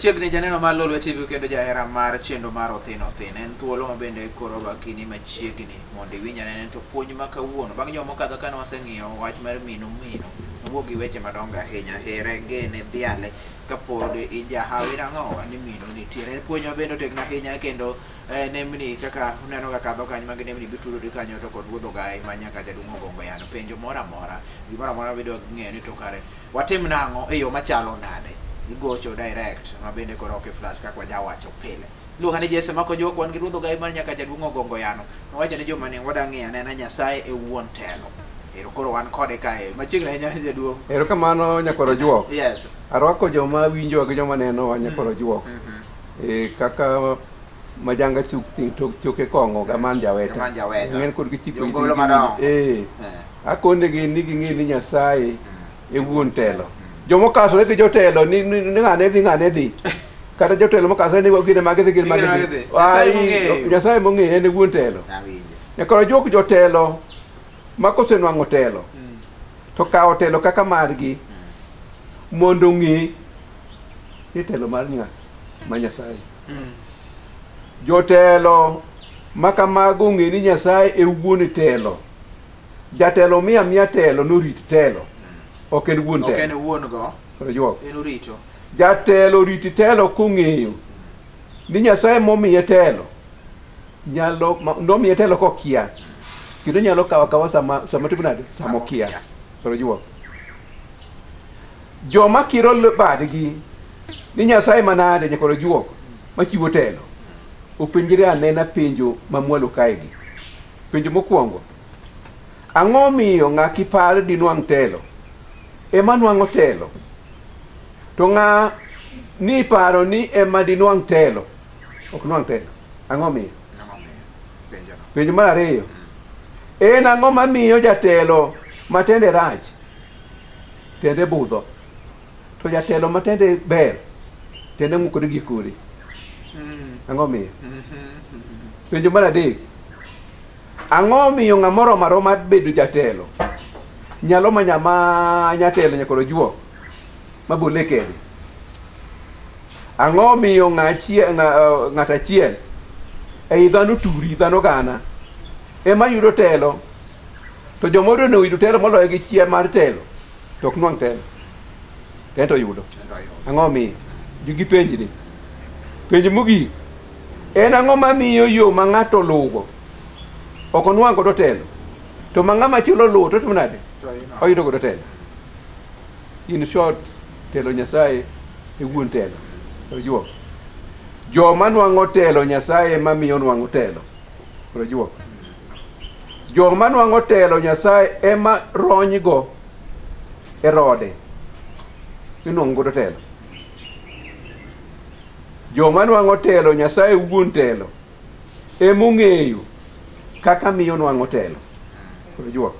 Machiegni janeno mar Lolwe TV kendo jahera mar chenro mar Othin Othin. En thuolo mabende koro bakini machiegni mondo iwinjane to puonj ma kawuono. Bang' joma mokadho kane waseng'iyo wach mar mino nowuok gi weche madongo ahinya, here gene dhiale kapod ijahawi nang'o ni mino nitiere. En puonj mabende otegno ahinya kendo nembni kaka uneno ka kadho kanyo mag nembni bitudore kanyo to kod wuodho gai ma nyaka jadung' ogongo yano penjo moro amora gimoro amora bedo ng'eyo ni to kare watim nang'o e yo machalo nade. Igocho direct mabende koro ok flash kaka wajawacho pile. Luonga ni Jesse mako jok wan gi ruodho gai mar nyaka jadung' ogongo yano. Nowacho ni joma ne wada ng'iyo anena Nyasaye Ewuon Telo. Ero koro wan kode kae machiegni ahinya jaduong'. Ero kamano nyakoro juok. Yes. Arwako joma winjo gi joma neno nyakoro juok. Kaka majanga choke kongo gaman jaweta. Gaman jaweta. Ng'en kod gichiko Jongolo madongo. Akonde gi ni ging'e ni Nyasaye Ewuon Telo. Jomo kaso ke jotelo ni ngane dhi kata jotelo mokaso ni gine mage dhi Nyasaye mong'e en Ewuon Telo. Nyakoro jok jotelo makosenwang'o telo to kawo telo kaka margi mondo ng'e ni telo mar ma Nyasaye. Jotelo makamago ng'e ni Nyasaye Ewuon Telo. Jatelo miya telo norit telo. Ok en wuon telo. Ok en wuon go. En urito. Jatelo riti telo kong'eyo ni Nyasaye momiye telo nyalo nomiye telo kokia kendo nyalo kawa sama timo nade sama okia. Joma kiro badgi ni Nyasaye manade nyakoro juok machiwo telo openjire anena penjo mamwalo kaegi. Penjo mokwongo, ang'o miyo ng'aki par dinwang' telo ema nwang'o telo to ng'a ni paro ni ema dinwang' telo ok nwang' telo? Ang'o miyo? Penjo mar ariyo, en ang'o mamiyo jatelo matende rach tende budho to jatelo matende ber tende ng'ukore gi kore? Ang'o miyo? Penjo mar adek, ang'o miyo ng'amoro maroma bedo jatelo nyalo manya telo nyakoro juok mabole kede? Ang'o miyo ng'at achiel ei dhano turi dhano gana ema yudo telo to jomoro ne oyudo telo moloyo gi chien mar telo to ok nwang' telo tento yudo? Ang'o miyo? Jogi penjni. Penj mogik, en ang'o mamiyo yo ma ng'ato luwo ok onwang' godo telo to ma ng'ama chielo luwo to timo nade? Oyudo godo telo. In short, telo Nyasaye Ewuon Telo. Juok. Joma nwang'o telo Nyasaye ema miyo nwang'o telo. Juok. Joma nwang'o telo Nyasaye ema ronygo e rode inwang'o godo telo. Joma nwang'o telo Nyasaye Ewuon Telo emong'eyo kaka miyo nwang'o telo. Juok.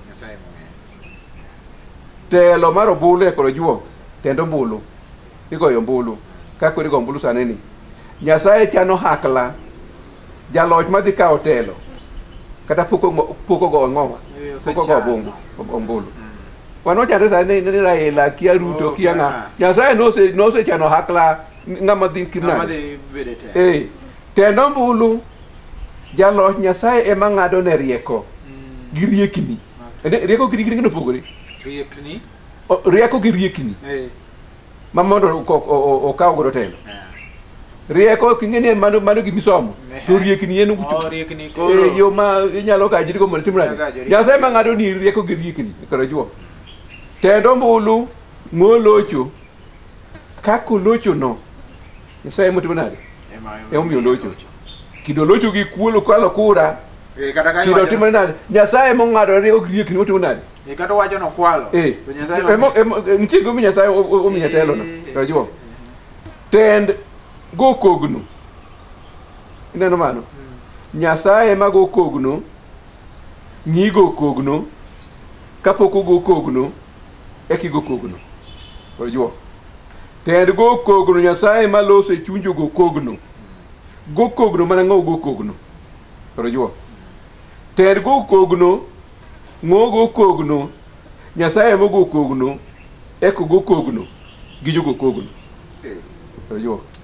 Telo mar ombulu e koro juok tendo ombulu igoyo ombulu kaka igo ombulu sane ni Nyasaye chano hakla jaloch madhi kawo telo kata poko go ng'owa poko go bongo ombulu wano chande sane ni Raila kia Ruto kia ng'a Nyasaye nose chano hakla ng'ama dhi kimnade tendo ombulu jaloch Nyasaye ema ng'ado ne rieko gi riekni. Rieko gi riekni nopogore. Rieko gi riekni ma mondo okaw godo telo. Rieko king'eni mano gimisomo to riekni en yo ma inyalo kajiri go mondo timrade. Nyasaye ma ng'ado ni rieko gi riekni koro juok. Tendo ombulu ng'olocho kako locho no Nyasaye motimo nade? Emomiyo locho. Kido locho gi kuolo kwalo kura kido timo nade? Nyasaye mong'ado rieko gi riekni motimo nade? Kata wacho no kwalo. To Nyasaye nitie gomi Nyasaye omiyo telo no. Juok. Tend go kogno. Ineno mano? Nyasaye ma go kogno, ng'i go kogno, kapok ogo kogno, ekigo kogno. Juok. Tend go kogno Nyasaye ma lose chunjo go kogno. Go kogno mana ng'o go kogno. Juok. Tend go kogno ng'ogo kogno Nyasaye mogo kogno eko go kogno gi jogo kogno.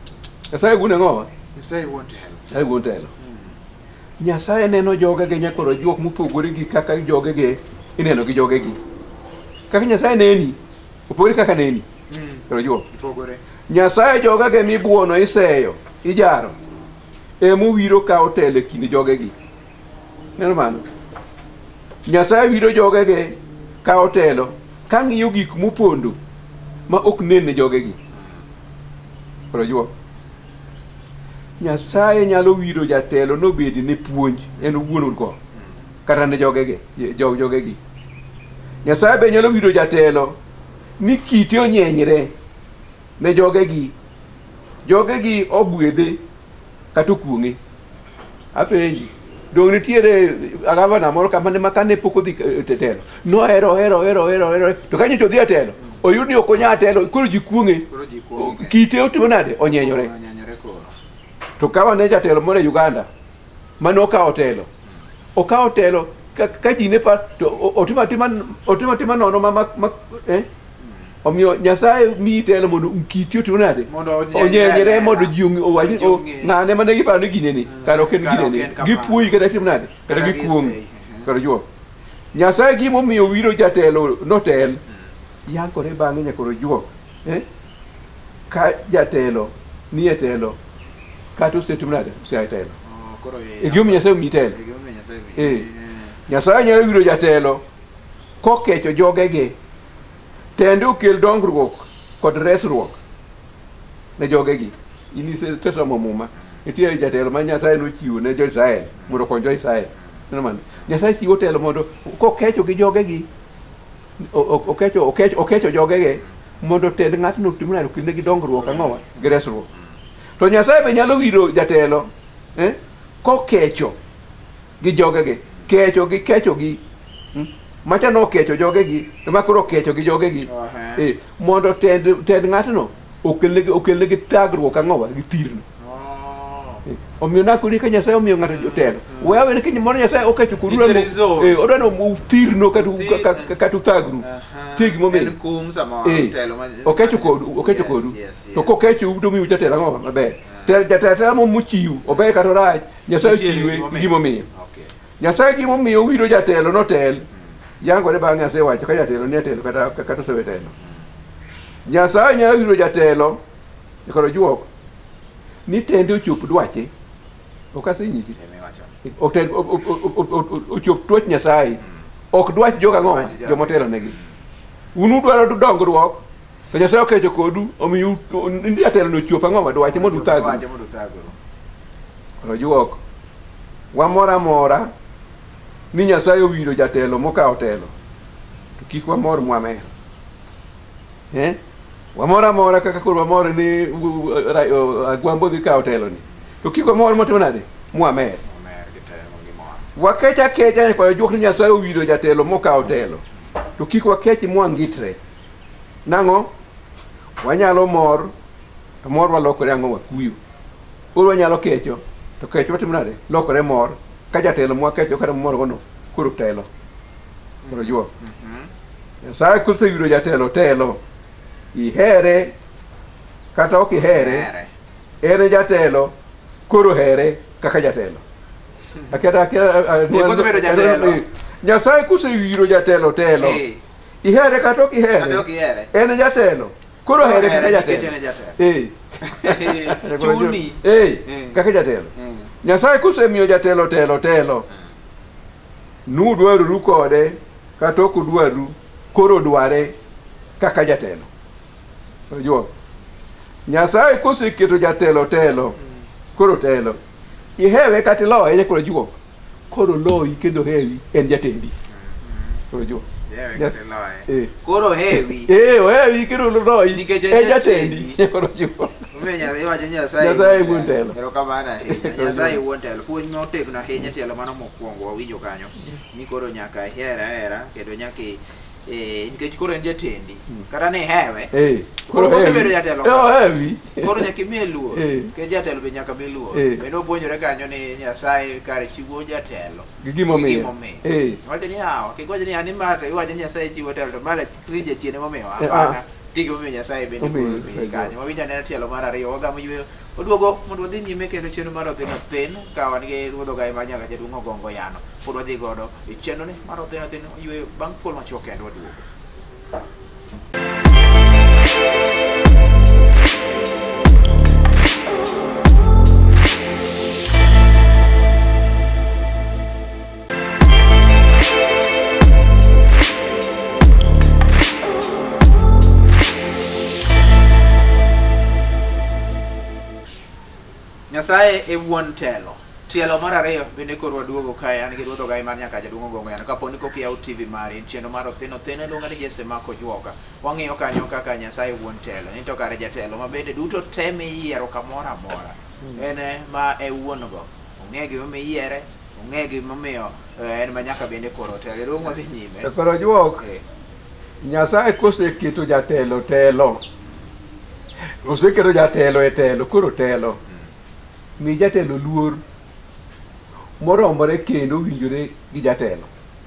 Nyasaye wuon ang'o? Nyasaye wuon telo. Nyasaye wuon telo. Nyasaye neno jogege nyakoro juok mopogore gi kaka jogege ineno gi jogegi. Kaka Nyasaye neni opogore kaka neni. Koro juok Opogore. Nyasaye jogege mibuono iseyo ijaro wiro kawo telo e kind jogegi. Neno mano. Nyasaye wiro jogege kawo telo ka ng'iyo gik mopondo ma ok nen ne jogegi. Koro juok Nyasaye nyalo wiro jatelo nobedi ne puonj en owuon go kata ne jogegi. Nyasaye be nyalo wiro jatelo ni kite onyenyre ne jogegi ogwedhe kata okuong'e. Apenji dong nitiere agavana moro kamane makane pok odhi telo nohero to kanyo to dhi atelo oyud ni ok onya telo koro ji kuong'e kite otimo nade onyenyore. To kawa ne jatelo moro e Uganda mane okawo telo ka ji ne pa to otimo tima nono omiyo Nyasaye miyi telo mondo kiti otimo nade onyenyere mondo ji owachi ng'ane mane giparo ni gineni kare ok en gineni gipuoyi kata timo nade kata gikuong'i. Koro juok Nyasaye gimomiyo wiro jatelo notel yankore bang'e nyakoro juok ka jatelo ni e telo kata osetimo nade osea telo gimomiyo Nyasaye omiyi telo. Nyasaye nyalo wiro jatelo kokecho jogege tende okel dongruok kod resruok ne jogegi. Inisesomo muma nitiere jatelo ma Nyasaye nochiwo ne jo-Israel mondo okony jo-Israel. Nyasaye chiwo telo mondo kokecho gi jogegi okecho jogege mondo tend ng'atno otim nade okelne gi dongruok ang'owa gi resruok. To Nyasaye be nyalo wiro jatelo kokecho gi jogege kecho gi macha no kecho jogegi ma koro kecho gi jogegi mondo tend ng'atno okelne gi tagruok ang'owa gi thirno. Omiyo nakoni ka Nyasaye omiyo ng'ato jotelo wewe ni kinyi mondo Nyasaye okecho kodu odwano thirno kata thagru tigi momiyo okecho kodu to kokecho to miyo jatelo ang'owa maber. Jatelo mochiw ober kata rach Nyasaye chiwe gimomiyo. Nyasaye gimomiyo wiro jatelo notel yangore bang'e asewacho ka jatelo ni telo kata osewe telo. Nyasaye nyalo wiro jatelo koro juok ni tende ochop dwache ok asenyisi ochop dwach Nyasaye ok dwach joga ng'o jomotelo negi. Unu dwaro dongruok to Nyasaye okecho kodu omiyo jatelo no chop ang'o dwache mondo uthagu. Koro juok wamoro amora ni Nyasaye owiro jatelo mokawo telo to kik wamor mwamer. Wamoro amora kaka koro wamor ni Agwambo dhi kawo telo ni to kik wamor motimo nade mwamer. Wakecha kecha kwa juok ni Nyasaye owiro jatelo mokawo telo to kik wakechi mwangitre nang'o wanyalo mor to mor walokore ang'o wakuyo. Koro wanyalo kecho to kecho watimo nade lokore mor ka jatelo mwakecho kata mor gono koro telo. Koro juok Nyasaye kosewiro jatelo telo ihere kata ok ihere ere jatelo koro here kaka jatelo. Nyasaye kosewiro jatelo telo ihere kata ok ihere en jatelo koro here kaka jatelo. Kaka jatelo. Nyasaye kosemiyo jatelo telo nudwaru kode kata ok udwaru koro dware kaka jatelo. Juok Nyasaye koseketo jatelo koro telo ihewe kata iloye nyakoro juok koro loyi kendo hewi en jatendi. Koro juok koro hewi ohewi kendo loyi en jatendi. Koro juok Nyasaye wuon telo. Nyasaye wuon telo puonj motegno ahinya telo mano mokwongo wawinjo kanyo ni koro nyaka hera kendo nyaka nikech koro en jatendi kata ni hewe koro osebedo jatelo koro nyaka imiye luor ke jatelo be nyaka miye luor bende opuonjore kanyo ni Nyasaye kare chiwo jatelo gi gimomiyo wacho ni yawa kigwacho ni ani mate iwacho ni Nyasaye chiwo telo to mala krije chiene momiyo apana tigi momiyo Nyasaye bende kanyo wawinjo aneno tielo mar ariyo wagamo yweyo Oduogo mondo wadhi nyime kendo chenro mar Othin Othin ka wan gi ruodho gai ma nyaka jaduong' Ogongo Yano. Pod wadhi godo e chenro ni mar Othin Othin oyweyo bang' thuol machuok kendo waduogo. Nyasaye Ewuon Telo. Tielo mar ariyo bende koro waduogo kae an gi ruodho gai mar nyaka jaduong' Ogongo Yano. Kaponi kok yaw TV mari chenro mar Othin Othin luonga ni Jesse Mako Juoka. Wang'iyo kanyo kaka Nyasaye Ewuon Telo. Nito kare jatelo ma bende duto teme yiero kamoro amora. Ene ma Ewuon go. Ong'e gima omiyiere, ong'e gima omiyo en ma nyaka bende koro telo. Ruong wadhi nyime. Koro juok. Nyasaye koseketo jatelo telo. Oseketo jatelo e telo, koro telo. Mi jatelo luor moromore kendo winjore gi jatelo.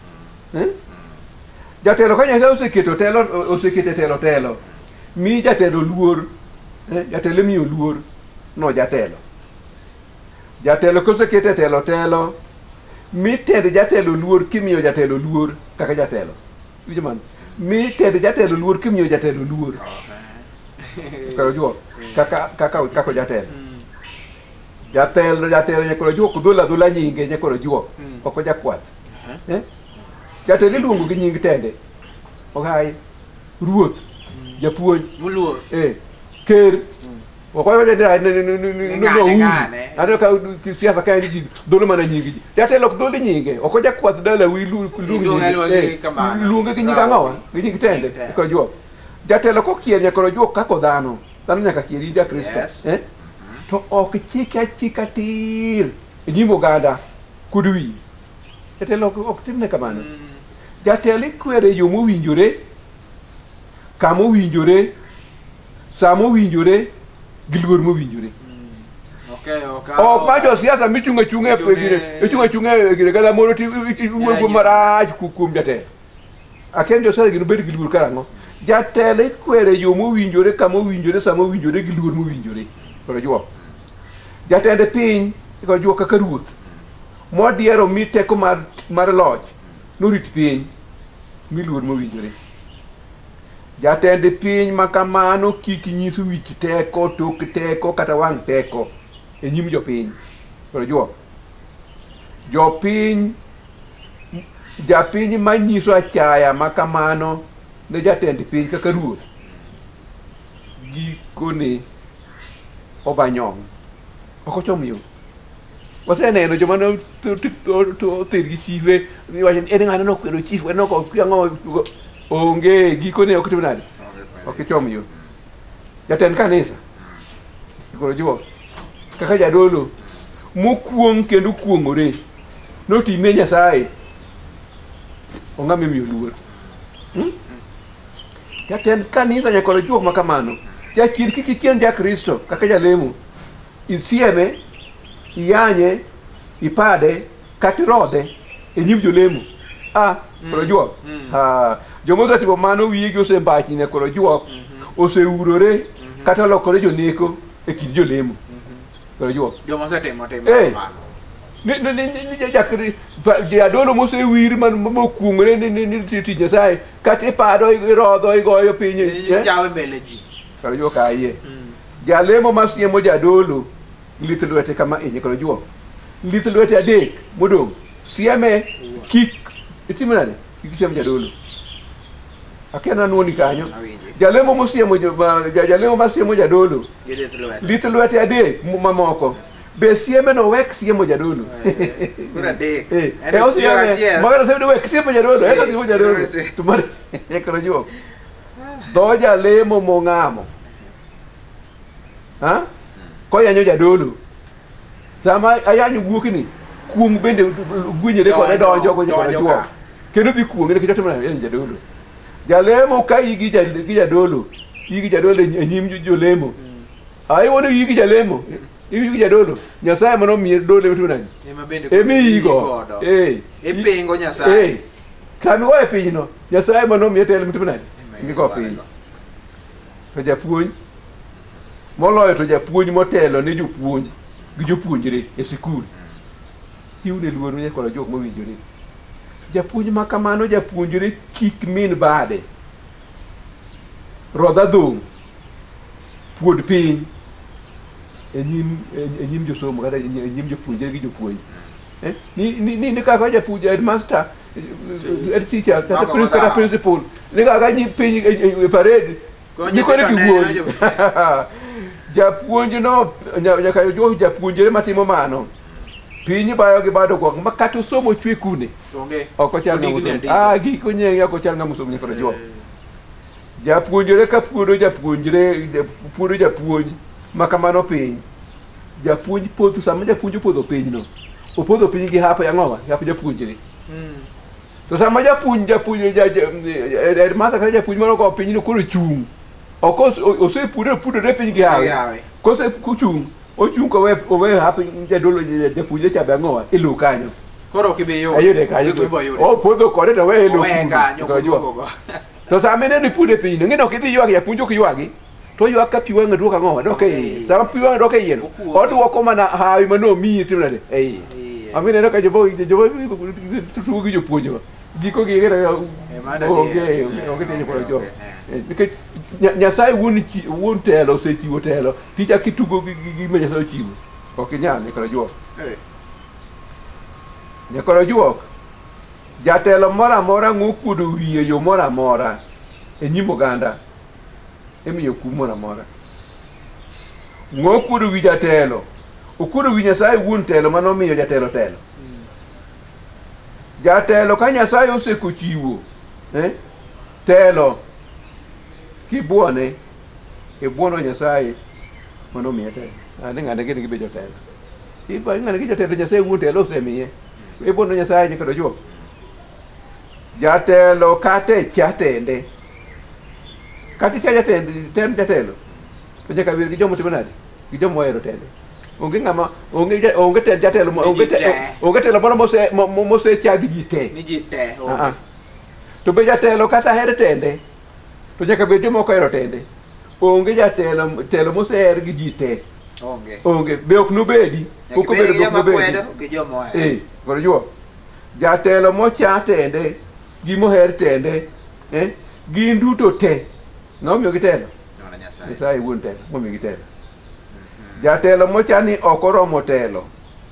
Jatelo ka Nyasaye oseketo telo, mi jatelo luor, jatelo miyo luor no jatelo. Jatelo koseketo telo, mi tend jatelo luor kimiyo jatelo luor kaka jatelo. Winjo man. Mi tend jatelo luor kimiyo jatelo luor. Karo juo kaka jatelo. Jatelo nyakoro juok dhula nyinge nyakoro juok oko jakwath. Jatelo iluongo gi nying tende. Ogai ruoth, japuonj, muluor. Ker. Okoyo ano ka siasa ka ji dholo mana nyingi. Jatelo ok dholo nyinge, oko jakwath dala wi luongo gi nying ang'owa, gi nying tende ko juok. Jatelo kokier nyakoro juok kako dhano nyaka kieri ja Kristo. To ok chika tir e nyim oganda kud wi. Jatelo ok timne kamano. Jatelo ikwere yo mowinjore, kama owinjore, sama owinjore, gi luor mowinjore. Ok ma jo siasa michunga chunga e gire gala moro ti wuogo marach kuom jatelo. Aken jo siasa gino bed gi luor karang'o. Jatelo ikwere yo mowinjore, kama owinjore, sama owinjore, gi luor mowinjore. Koro juok. Jatende piny iko juok kaka ruoth modiero mi teko mar loch norit piny mi luor mowinjore. Jatende piny ma kamano kik nyiso wich teko, tok teko kata wang' teko e nyim jopiny. Koro juok. Japiny manyiso achaya ma kamano ne jatend piny kaka ruoth gikone obanyong'. Oko chomiyo. Waseneno joma no ter gi chife, wachen en ng'ano nokwero chief, en ok ang'o onge gikone ok tim nade. Ok chomiyo. Jatend kanisa. Koro juok. Kaka jadolo mokuong kendo kuongore. Notine Nyasaye. Ong'ame miyo luor. Jatend kanisa nyakoro juok ma kamano. Jachir kikikien ja Kristo kaka jalemo. Isieme, iyanye, ipade, katirodhe e nyim jolemo. Koro juok. Jomoza tipo mano wigi osembachi ne koro juok. Oseurore kata lokore joneko e kind jolemo. Koro juok. Jomosetimo jadolo mosewir mokuongore ni tich Nyasaye kata ipado irodho igoyo piny. Jawe mbele ji. Koro juok ayie. Jalemo masiemo jadolo lith lwete kama inye koro juok. Lith lwete adek modong. Sieme kik itimo nade? Kik siemo jadolo. Akena nuoni kanyo. Jalemo masiemo jadolo. Lith lwete adek mamoko. Be sieme no wek siemo jadolo. Kura adek. Magana siemo wek siemo jadolo. Eka siemo jadolo. Tumar koro juok. Dho jalemo mong'amo. Koyanyo jadolo. Sama ayanyo wuokni, kuong bende gwinyere kode donjo go juok. Kendo dhi kuong ne kichoto mana en jadolo. Jalemo ka igi jadolo e nyim jolemo. Ai wono igi jalemo. Igi jadolo. Nyasaye mano miye dole wetu nani. Emi igo. Epingo Nyasaye. Kami go e pinyno. Nyasaye mano miye telo wetu nani. Ngi ko piny. To japuonj Moloyo to japuonj motelo ne jopuonj gi jopuonjre e sikul. Chiwne luor ne koda jok mowinjore. Japuonj ma kamano japuonjre kik min bade. Rodha dhong' puod piny e nyim josomo kata e nyim jopuonjre gi jopuonj. Ni kaka japuonj headmaster, head teacher kata principal ni kaka nyi piny e parade ni kore kiwuoyi. Japuonj no nyaka jo japuonjre matimo mano. Piny bayo gi bado gwang ma kata somo chwe kune. Ok ochal ng'ama giko nyenge ok ochal ng'ama somo nyaka jo. Japuonjre ka puodo japuonjre puodo japuonj ma kamano piny. Japuonj podho sama japuonj podho piny no. Opodho piny gi hapa yang'owa hapa japuonjre. To sama japuonj headmaster kata japuonj moro go piny no koro chung. Osepudore piny gi hawe. Kose kuchung ochung ko we hapa jadolo japuonjre chabe ang'owa ilu kanyo. Koro kibeyo. Ayude kanyo. Podho kode to we ilu kanyo. To sama ne pude piny no ng'ino kidhi ywak japuonj ok ywagi. To ywak ka pi wang'a duoka ng'owa doke yien. Sama pi wang'a doke yien. Oduoko mana hawi mano miyi timnade. Amine ka jobo tutu gi jopuonjwa. Giko gi ng'era onge tenyo koda jo. Nikech Nyasaye wuon telo osechiwo telo. Ticha kitugo gi ma Nyasaye ochiwo. Ok inyal nyaka juok. Nyaka juok. Jatelo moro amora ng'okuodo wiye yo moro amora e nyim oganda emiyo kum moro amora. Ng'okuodo wi jatelo okuodo wi Nyasaye wuon telo manomiyo jatelo telo. Jatelo ka Nyasaye osekochiwo telo kibuone ibuono Nyasaye manomiye telo. Ane ng'ane gini gibe jotelo. Iba ng'ane gi jatelo Nyasaye wuon telo osemiye. Ibuono Nyasaye nyaka juok. Jatelo kate chatende. Kati cha jatelo. To nyaka wir gi jomo timonade. Gi jomo ohero tende. Onge ng'ama onge tel jatelo onge telo mose chagi ji te. Ni ji te. To be jatelo kata her tende. To nyaka bed jomo ohero tende. Onge jatelo mose her gi ji te. Onge be ok nobedi. Koko bedo gi jomo ohero. Koro juo. Jatelo mocha tende gi moher tende gin duto te. Ng'omiyo gitelo. Nyasaye wuon telo momiyo gitelo. Jatelo mochani ok oromo telo.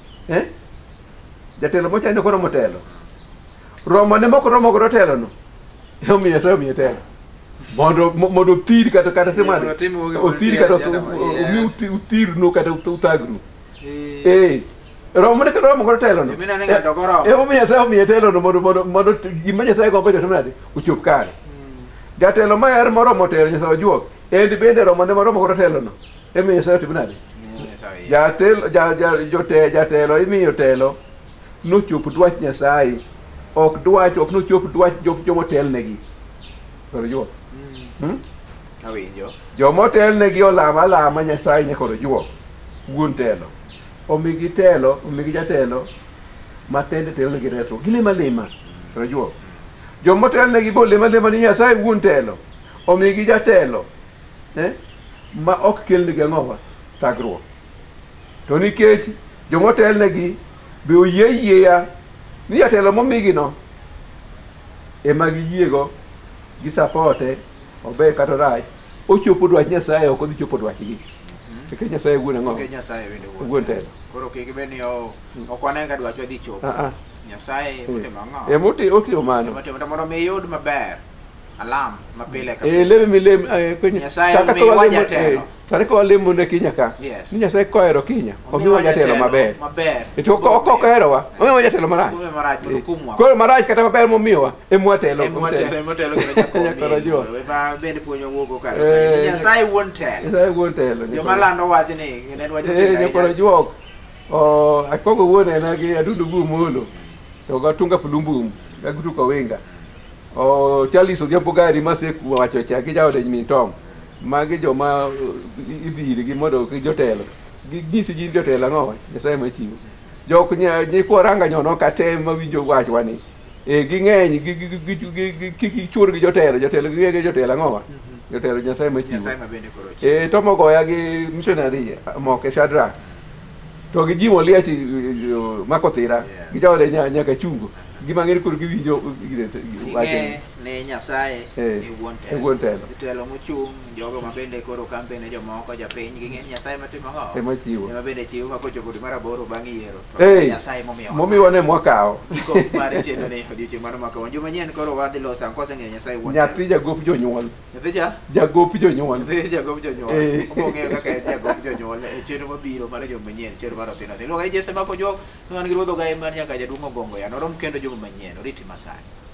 Jatelo mochani ok oromo telo. Romo ne mok romo godo telo no. Omiyo Nyasaye omiyo telo. Mondo thir kata timade. Othir kata uthir no kata utagru. Romo ne romo godo telo no. Omiyo Nyasaye omiyo telo no mondo gima Nyasaye go godo timade uchop kare. Jatelo ma er moromo telo Nyasaye ojuok. En bende romo ne moromo godo telo no. Emiyo Nyasaye timade. Jatelo imiyo telo nochop dwach Nyasaye ok nochop dwach jomotel negi. Koro juok. Awinjo. Jomotel negi olama Nyasaye nyakoro juok. Wuon telo. Omigi jatelo matende telo negi retro. Gilima. Koro juok. Jomotel negi bo lima ni Nyasaye wuon telo. Omigi jatelo. Ma ok kel negi ang'owa thagruok. To nikech jomotel negi be oyieya ni jatelo momigi no ema giyiego gi sapote obe kata rach ochopo dwach Nyasaye ok odhi chopo dwachgi. Nikech Nyasaye wuon ang'owa. Nikech Nyasaye bende wuon telo. Koro kik bed ni ok wanenga dwachwa dhi chopo. Nyasaye otimo ang'o? Otimo mano. Mondo mi yud maber. Alam mapile ka. Nyasaye omiwa jatelo. Sani ko lemo ne kinya ka. Ni Nyasaye kohero kinya. Omiwa jatelo maber. To ko herowa. Omiwa jatelo marach. Koro marach kata maber momiwa emwa telo. Koro jo. Bende puonjo wuogo ka. Nyasaye wuon telo. Nyasaye wuon telo. Joma lando wach ni ne dwa jotelo. Koro juok. Akogo wuon ena gi adundo molo. To gatunga pulumbum. Gagutu ko winga. Chaliso diampo gari maseku wacho cha gi jaode min tong. Magi joma idhiri gi modo gi jotelo. Gisi ji jotelo ang'owa Nyasaye machiwo. Jok nyi koranga nyono kate mawinjo wachwani. Ging'eny gi chur gi jotelo gi jotelo ang'owa. jotelo Nyasaye machiwo. Nyasaye ma bende koro chiwo. To mogoya gi missionary moke Shadrach. To gi ji moliech makothira gi jaode nyaka chungo. Gima ng'ere koro giwinjo wache ne Nyasaye Ewuon Telo. Telo mochung' jogo ma bende koro kampe ne jomoko japiny gi ng'e Nyasaye matimo ng'o. Ema chiwo. Ema bende chiwo makochopo dwe mar 8 bang' yiero. Nyasaye momiwa ne mwakawo. Iko mar chenro ne odiochieng' mano makawo. Juma manyien koro wadhi loso ang'o koseng'eyo Nyasaye Ewuon. Nyathi jagop jonyuol. Nyathi jagop jonyuol. Nyathi jagop jonyuol. Ong'eyo kaka en jagop jonyuol e chenro mabiro mar juma manyien, chenro mar Othinothin. Luonga ni Jesse Mako Jok, ng'an gi ruodho gaye mar nyaka jaduong' Ogongo ya. Norom kendo juma manyien, oriti Masani.